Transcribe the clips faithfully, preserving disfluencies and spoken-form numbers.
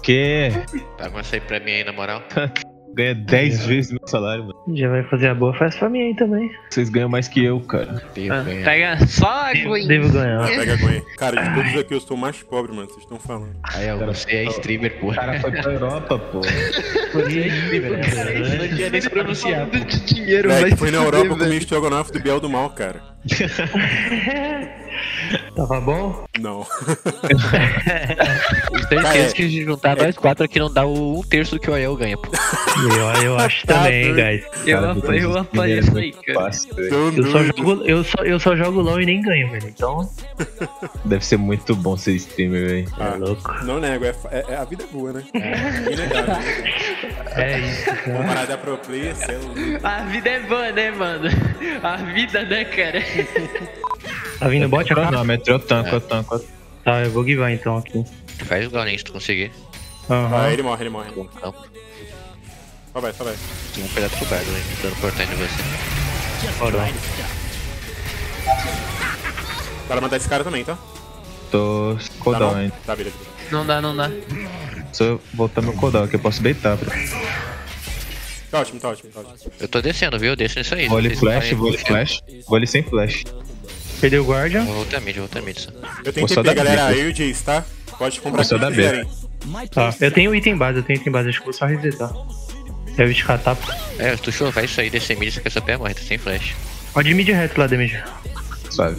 Que? Paga uma aí pra mim aí, na moral. Ganha dez vezes meu salário, mano. Já vai fazer a boa, faz pra mim aí também. Vocês ganham mais que eu, cara. Devo Ah, ganhar. pega só a Gwen. Devo ganhar. Pega a Gwen. Cara, de todos aqui eu sou o mais pobre, mano. Vocês estão falando. Aí, ó, você é streamer, O porra. cara foi pra Europa, pô. Você é streamer, né? Não tinha nem se pronunciar. De dinheiro, É, vai que foi na se Europa fuder, comer velho. estrogonofe do Biel do Mal, cara. Tava bom? Não. Tenho Cara, certeza que a gente juntar nós quatro aqui não dá o um terço do que o Aiel ganha, pô. Eu, eu acho também, hein, guys. Eu Cara, apoio, eu Vitor, apoio é isso muito aí, cara. fácil, velho. Tão Eu só, doido. jogo, eu, só, eu só jogo LOL e nem ganho, velho. Então, Deve ser muito bom ser streamer, velho. Ah, é louco. não nego, é, é, é- a vida é boa, né? É inegável. É isso, cara. Comparado a pro player, cê é louco. A vida é boa, né, mano? A vida, né, cara? Tá vindo bot Não, agora? não, meteu eu tanco, eu tanco. eu- Tá, eu vou givar então aqui. Faz igual nem se tu conseguir. Aham. Vai, ele morre, ele morre. Bom campo. Só vai, só vai. Tem um pedaço pro bardo, hein? Dando portão de você. Bora. Para matar esse cara também, tá? Tô Tá, cooldown não? ainda. Tá, beleza. Não dá, não dá. Se eu voltar meu cooldown aqui, eu posso baitar. Pô. Tá ótimo, tá ótimo, tá ótimo. Eu tô descendo, viu? Desço nisso aí. Vou ali Vocês flash, parem vou ali de flash. Vou ali sem flash. Perdeu o Guardian. Vou voltar mid, vou voltar mid só. Eu tenho Vou só T P, dar galera. B. Eu e o Jace, tá? Pode comprar Vou só o que dar B. quiserem. Tá, eu tenho item base, eu tenho item base. Acho que vou só resetar. Deve de catar. É, tu show, vai isso aí, descer mid, você quer essa pé morre, tá sem flash. Pode mid reto lá, damage. Suave.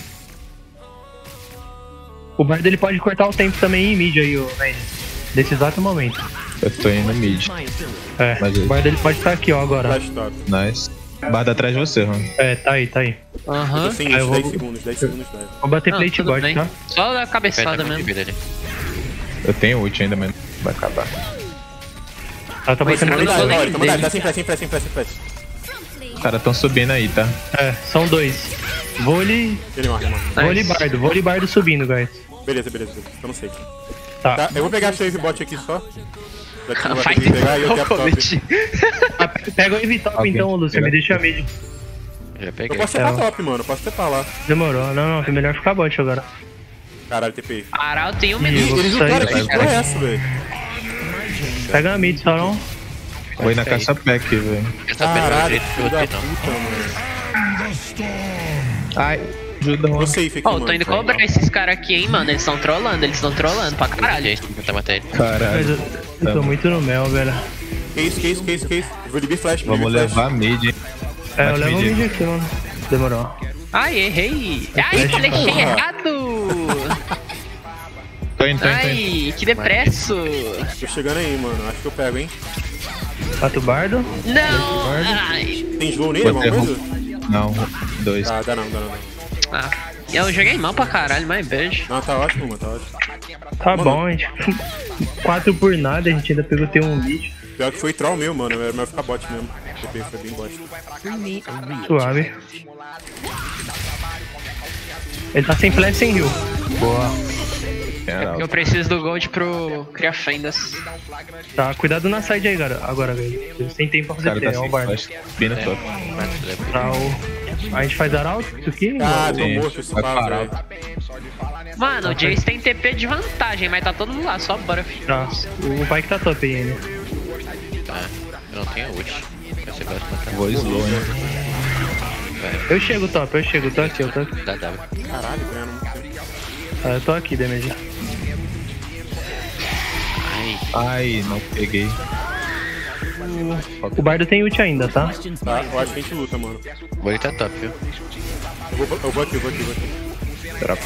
O Bard ele pode cortar o tempo também em mid aí, ô, velho. Desse exato momento. Eu tô indo mid. É, Mas o Bard ele pode estar aqui, ó, agora. Flash top. Nice. Barda atrás de você, mano. É, tá aí, tá aí. Eu Aham. tô sem Ah, eu isso, vou- dez segundos, dez segundos, velho. Vou bater Não, plate tudo bot, bem. tá? Só da Pera, cabeçada tá muito de mesmo. vida ali. Eu tenho ult ainda, mas vai acabar. Ela tá Mas batendo ele Tá, plate falou tá, bot. tá, dele. tá, tá sem flash, sem flash, sem flash, sem flash. Os caras tão subindo aí, tá? É, são dois. Vôlei, Ele morre, ele morre. vôlei bardo, vôlei bardo subindo, guys. Beleza, beleza, beleza. Eu não sei. Tá. Tá, eu vou pegar a save bot aqui só. Já que você não vai Vai conseguir pegar e eu quero top. comete. Ah, pe- pega o heavy top Alguém então, Lúcio. pegar? Me deixa mid. Já Eu peguei. posso setar top, mano. Eu posso setar lá. Demorou. Não, não, é melhor ficar bot agora. Caralho, T P. Aral tem um Ih, minuto. vou Eles sair, lutaram. vai, Que porra é essa, velho? Pega a mid, só não. Vou ir na ficar aí. caça pack, velho. Essa pé não é o Caralho, jeito que eu filho da botei, não. puta, mano. Ai, ajuda, Tô mano. safe aqui, Ó, mano. tô indo cobrar esses caras aqui, hein, mano. Eles estão trollando, eles estão trollando pra caralho. Gente, vou tentar matar ele. Mas Caralho. eu, eu tô muito no mel, velho. Que isso, que isso, que isso, que isso. Vou libir flash, vou Vamos libir flash. levar mid, hein? É, eu Bate levo o mid. mid aqui, mano. Demorou. Ai, errei. Ai, flechei errado. Tô indo, tô indo, tô indo. Ai, que depresso. Tô chegando aí, mano. Acho que eu pego, hein. Pato bardo. Não. Ai. Tem slow nele, Botei alguma coisa? Não, dois. Ah, dá não, dá não. dá não. Ah, eu joguei mal pra caralho, mas beijo. Não, tá ótimo, mano, tá ótimo. Tá Mano. bom, gente. Quatro por nada, a gente ainda pegou T um bicho. Pior que foi troll meu, mano. Era melhor ficar bot mesmo. T P foi bem bot. Suave. Ele tá sem flash, sem heal. Boa. General. Eu preciso do gold pro criar fendas. Tá, cuidado na side aí, cara. Agora, velho. Eles têm tempo pra O fazer cara play, tá é o sem bardo. flash. Pina top. Mas tu leva ele. Tá, o... A gente faz arauto isso aqui? Ah, tô Sim, morto esse vai pau, parar. velho. Mano, o Jace tem T P de vantagem, mas tá todo mundo lá, só bora, filho. Tá. O Pike tá top aí ainda. Tá, eu não tenho ult. Vai ser básico matar. Vou slow, hein? Eu chego top, eu chego, tô aqui, eu tô aqui. Dá W. Caralho, ganhando muito tempo. Ah, eu tô aqui, damage. Ai, Ai, não peguei. O bardo tem ult ainda, tá? Tá, eu acho que a gente luta, mano. vou tá top, viu? Eu vou, eu vou aqui, eu vou aqui, eu vou aqui. Troca.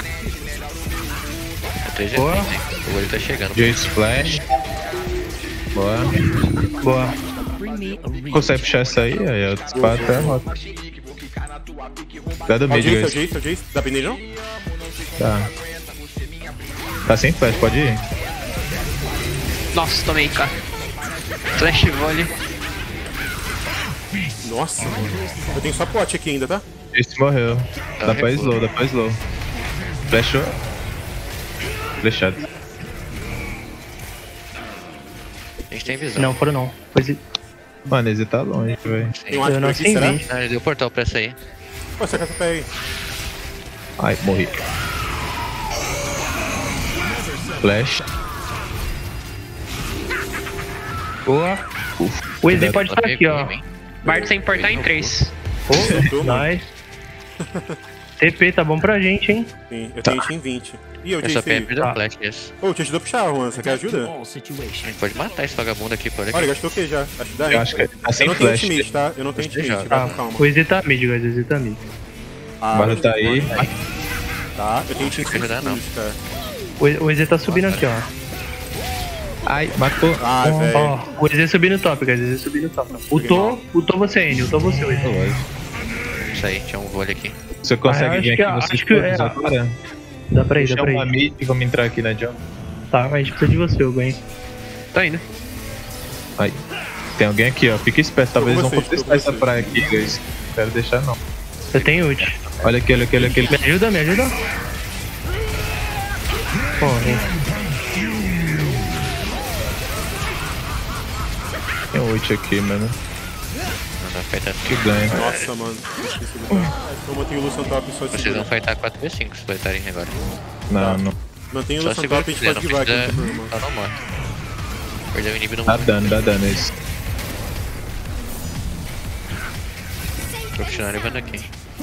É três Boa. G P, hein? O olho tá chegando. Jace flash. Boa. Boa. Consegue puxar essa aí? Aí eu disparo até a rota. Cuidado do Ó, o mid, Jace, é o guys. Jace, é o Jace. Dá bem não? Tá. Tá sem flash, pode ir? Nossa, tomei, cara. Flash volley. Nossa, mano. Eu tenho só pote aqui ainda, tá? Jace morreu. Dá pra slow, dá pra slow. Flashou. Flechado. A gente tem visão. Não, foram não. Pois é. Mano, esse tá longe, velho. Tem um Eu arco não aqui, sei será? ver. Ah, ele deu portal pra essa aí. Pô, você quer essa pé aí? Ai, morri. Flash. Boa. O E Z pode estar aqui, ó. Bard sem importar em três. Oh, nice. T P tá bom pra gente, hein? Sim, eu tenho em vinte. Ih, eu Eu só disse aí. perdi o flash, yes. Ô, eu te ajudou a puxar, Juan. Você quer ajuda? A gente pode matar esse vagabundo aqui, por aqui. Olha, gastou o que já? Acho que dá, Eu hein? acho que tá Eu sem não tenho flash. ultimate, tá? Eu não tenho Você ultimate, já. vai Ah, com calma. o E Z tá mid, guys. O E Z tá mid. Ah, Bora tá aí. Tá, eu tenho ultimate Não dá, não. cara. O E- o E Z tá subindo aqui, ó. Ai, matou. Ai, velho. Ó, o E Z subindo top, guys. O E Z subindo top. Ultou, ultou você, N. Ultou você, o E Z. Isso aí, tinha um vôlei aqui. Você Ah, consegue eu vir acho que- aqui vocês acho que é- todos agora? Dá pra ir, dá pra Chama a ir. mid e vamos entrar aqui na jungle. Tá, a gente precisa de você, Hugo, hein? Tô indo. Aí. Tem alguém aqui, ó. Fica esperto. Talvez Tô eles com vão vocês, tô contestar com essa praia aqui, guys. Não quero deixar, não. Eu tenho ult. Olha aqui, olha aqui, olha aqui. Me ajuda, me ajuda? Porra. Tem um ult aqui, mano. Não dá pra fightar. Que ganha. Nossa, mano. Esqueci de lutar. Eu mantenho o Lucian top só de Vocês vão segurar. fightar quatro v cinco se fightarem agora. Não, não. Mantenho o Só Lucian segura top o e a que gente quiser, pode não divar aqui, precisa. não tem problema. Só não morre. Perdeu o inimigo no Dá mundo. dano, dá dano isso. Vou continuar levando aqui.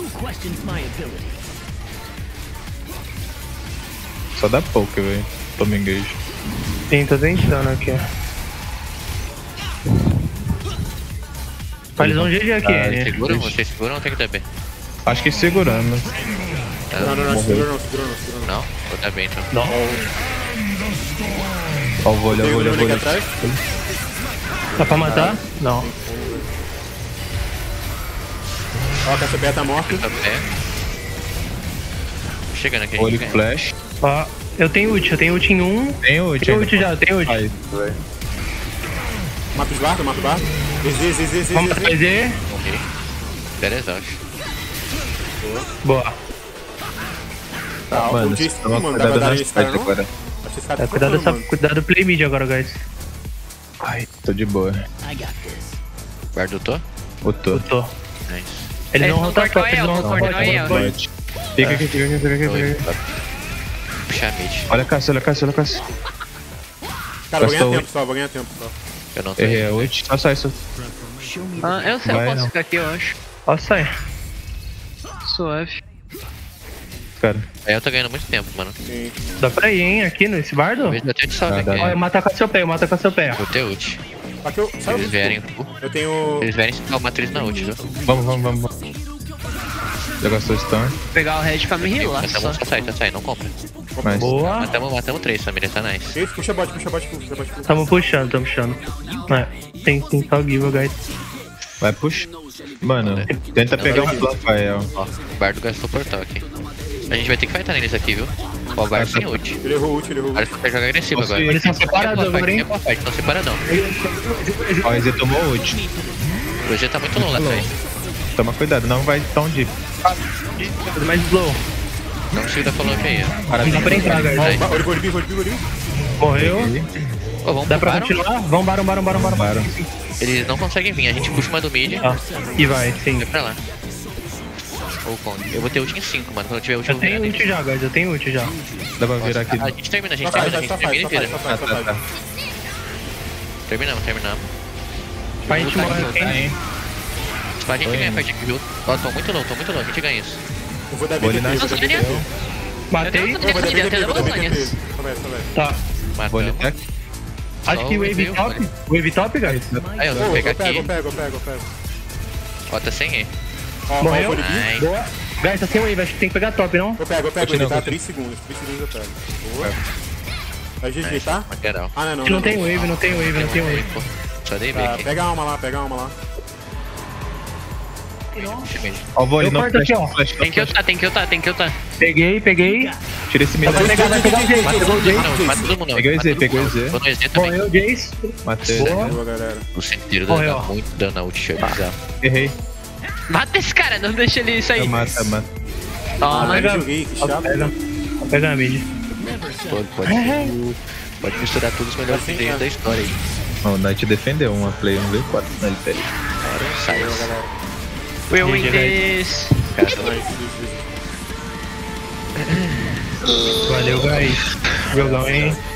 Só dá pouco, velho. Toma engage. Sim, tô tentando aqui, ó. Eles vão G G aqui, Ah, né? Seguram? Vocês seguram ou tem que dar B? Acho que segurando. Tá? Não, não, não, segura não, segura não, segura não. Não? Vou dar B então. Não. Ó o vôlei, ó Tem o o vôlei, ó o Bruno aqui vôlei. atrás? Dá pra matar? Não. Ó, a Cassiopeia tá morta. Tá B. Chegando aqui, a Vôlei gente ganha. flash. Ó, eu tenho ult, eu tenho ult em um. Tem ult Tenho ainda. ult já, tenho ult. Aí, velho. Mata os bardos, mata o bardo. Z, Z, Z, Z, Z, Vamos pra Z. Z. Morri. Zero exaust. Boa. Tá, o Mano, Jace, toma mano, dá pra cuidado dar nas nesse cara partes não? agora. Acho que esse cara É, tá cuidado, procurando, dessa, mano. cuidado do play mid agora, guys. Ai, tô de boa. Guarda o tô? Botou. Eu tô. Nice. Eles Eles vão vão rotar cortar top, eles eu, vão vou rotar cortar top. eu. Pode. Fica aqui, fica aqui, fica aqui, Oi, fica aqui. puxar mid. Olha a Cássio, olha a Cássio, olha a Cássio. Cara, vou ganhar Gastou tempo só, vou ganhar tempo só. Eu não tô. Errei a ult. Só sai, só. Ah, eu sei, Vai, eu posso não. ficar aqui, eu acho. Ó, sai. Suave. Cara. Aí eu tô ganhando muito tempo, mano. Sim. Dá pra ir, hein, aqui nesse bardo? Talvez eu até te salve Ah, dá. aqui. Ó, eu mato com a seu pé, eu mato com a seu pé. Vou ter ult. Só que eu... Se Sabe eles o vierem, Eu tenho... se eles vierem, eu mato eles na ult, viu? Vamos, vamos, vamos. vamos. Já gastou stun. Vou pegar o red pra me healar só. Matamos, só sai, só sai, não compra. Mas. Boa. Matamos, matamos três, família, tá nice. Jace, puxa bot, puxa bot, puxa bot. Tamo puxando, tamo puxando. É, tem, tem só give, guys. Vai push. Mano, tenta pegar um plan, Rafael. Ó, o Bardo gastou o portal aqui. A gente vai ter que fightar neles aqui, viu? Ó, o Bardo sem ult. Ele errou ult, ele errou Agora ult. eles vão jogar agressivo Posso agora. ir? Eles são separados agora, hein? Estão separadão. Ó, o E Z tomou ult. O G tá muito longo lá atrás. Toma cuidado, não vai tão deep. Mais slow. Não consigo dar follow up aí, ó. Para Não dá pra entrar, guys. Vai. Olha o Golbi, Golbi, Golbi. Morreu. Ô, vamos Dá pro pra Baron. continuar? Vamos, baram, baram, baram, baram. Para. Eles não conseguem vir, a gente puxa uma do mid. Ó, e vai, sim. Vai pra lá. Ou Kong. Eu vou ter ult em cinco, mano. Quando eu tiver ult, Eu eu vou tenho virar ult neles. já, guys, eu tenho ult já. Dá pra virar aqui. A gente termina, a gente Só faz, termina, a só gente faz, termina só e faz, vira. só Ah, faz, só tá, faz. tá. Terminamos, terminamos. A gente morre Tá, aqui. hein? A gente ganha a fight aqui, viu? Ó, tô muito low, tô muito low, a gente ganha isso. Eu vou dar Vou B ali T P, na- vou dar B T P. Matei. Eu Eu vou dar B T P, eu vou dar B T P. Só vai, só vai. Tá. Vôlei Matamos. tech. Acho Só que o wave veio, top. olha. Wave top, guys. Aí, eu Pô, vou eu pegar pego, eu aqui. pego, eu pego, eu pego. Ó, tá sem E. Ó, ó, o Morreu? Golbi. Ai. Boa. Guys, tá sem wave, acho que tem que pegar top, não? Eu pego, eu pego, Continua, ele tá continua. três segundos. três segundos eu pego. Boa. É G G, tá? Lateral. Ah, não, é não. A gente não tem wave, não tem wave, não tem wave. Pô, só dei B Tá, aqui. pega a alma lá, pega a alma lá. Puxa mid. Ó, o vôlei, Eu não corto flash, aqui, ó. não flash, não Tem que flash. ultar, tem que ultar, tem que ultar. Peguei, peguei. Tira esse mid. Vai pegar, vai pegar o Jace. Mata todo mundo, não, mata todo mundo. não, Peguei o mata Z, todo peguei o mundo. Z. Tô no E Z também. Morreu o Jace. Matei. Boa. Boa, galera. O sentido Morreu. dá muito dano na ult, cheio bizarro. Errei. Mata esse cara, não deixa ele sair. Eu mato, eu mato. Ah, Toma. mas eu joguei, que chato. Pega. Pega a mid. Pode, pode, pode misturar todos os melhores Assim, players é. da história aí. Ó, o Knight defendeu uma play um v quatro na L P L. Agora sai. Boa, galera. We'll win G G, this. Cara, Nice, nice, nice. Valeu, guys. Jogão, hein?